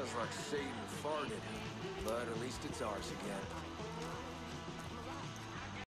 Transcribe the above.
Smells like Satan farted, but at least it's ours again.